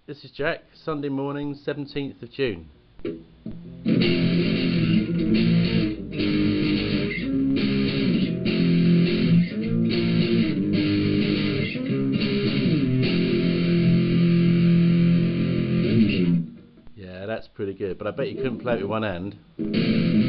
This is Jack, Sunday morning, 17th of June. Yeah, that's pretty good, but I bet you couldn't play it with one hand.